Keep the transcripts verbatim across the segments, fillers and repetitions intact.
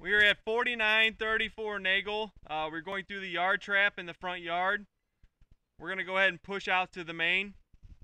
We are at forty-nine thirty-four Nagel. Uh, we're going through the yard trap in the front yard. We're going to go ahead and push out to the main.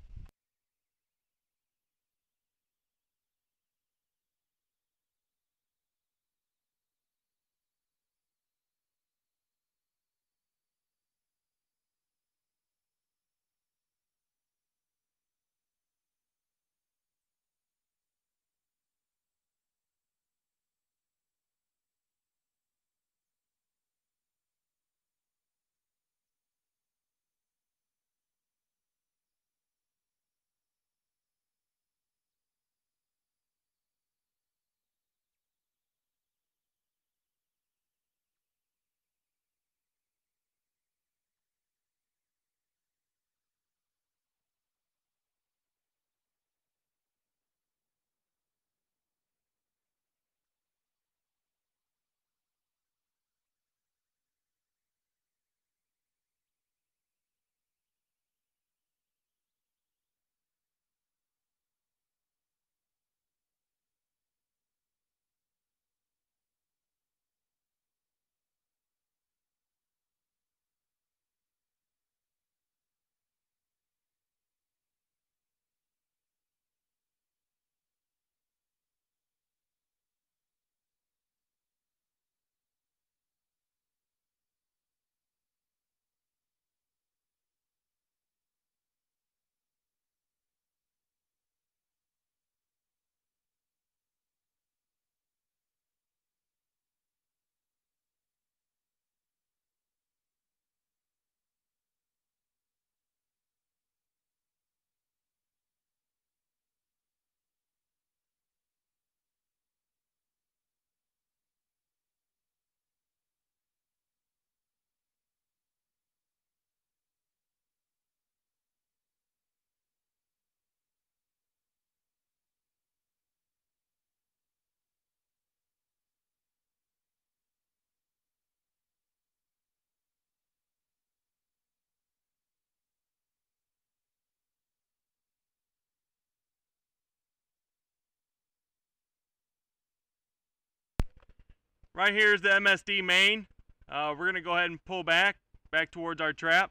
Right here is the M S D main. Uh, we're going to go ahead and pull back, back towards our trap.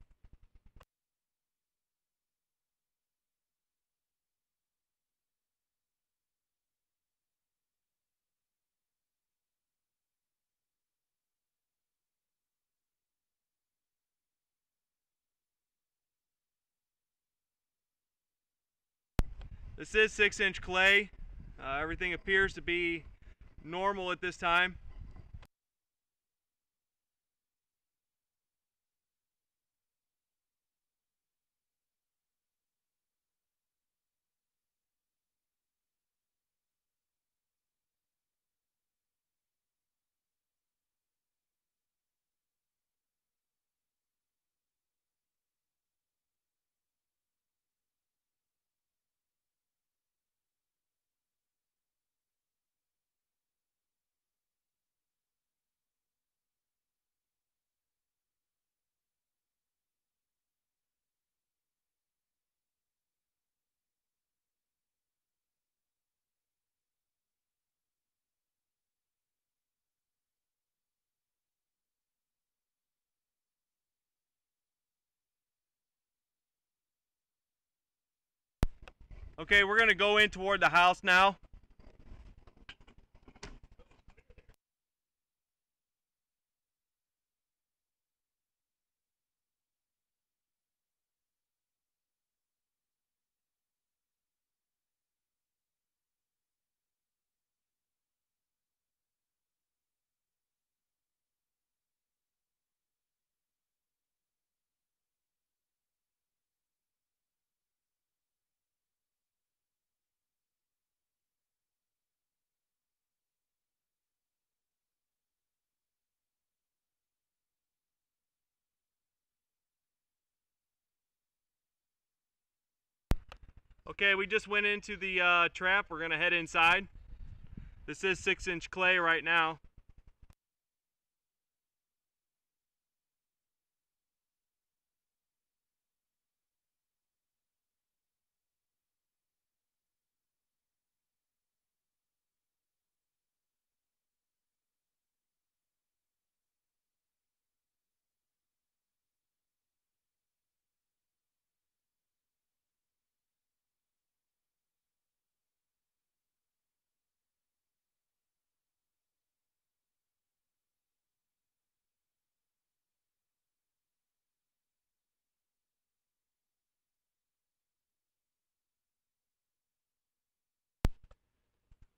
This is six inch clay. Uh, everything appears to be normal at this time. Okay, we're going to go in toward the house now. Okay, we just went into the uh, trap. We're going to head inside. This is six inch clay right now.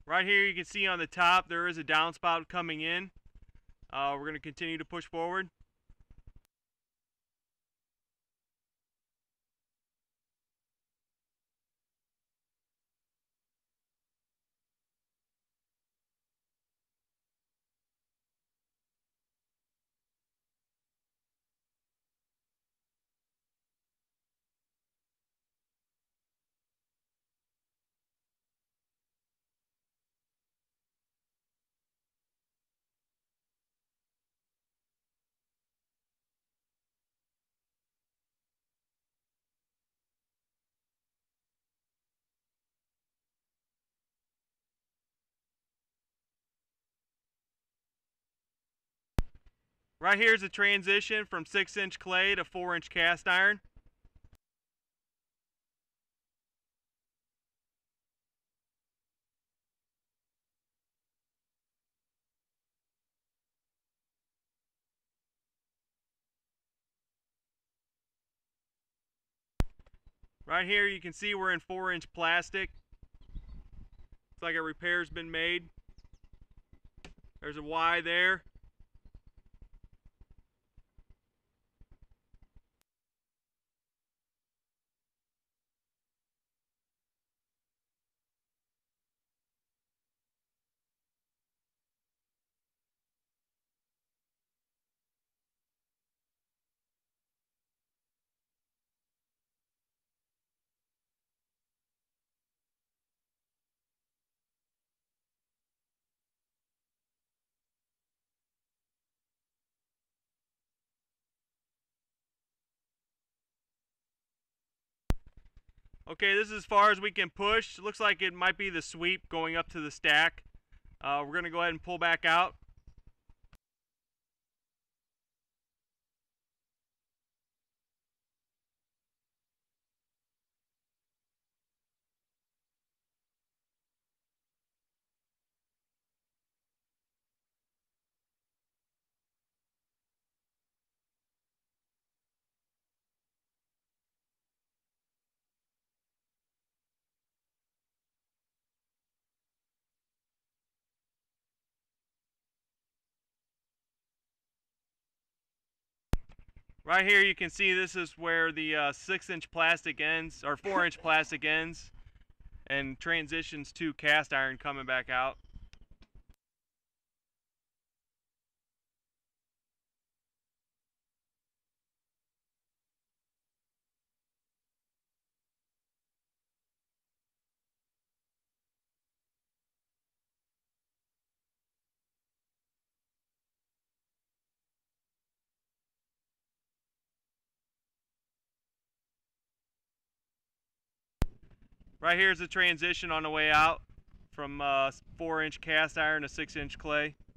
Right here you can see on the top there is a downspout coming in. Uh, we're going to continue to push forward. Right here is a transition from six inch clay to four inch cast iron. Right here you can see we're in four inch plastic. Looks like a repair's been made. There's a Y there. Okay, this is as far as we can push. Looks like it might be the sweep going up to the stack. Uh, we're going to go ahead and pull back out. Right here you can see this is where the uh, six inch plastic ends, or four inch plastic ends, and transitions to cast iron coming back out. Right here is the transition on the way out from uh, four inch cast iron to six inch clay.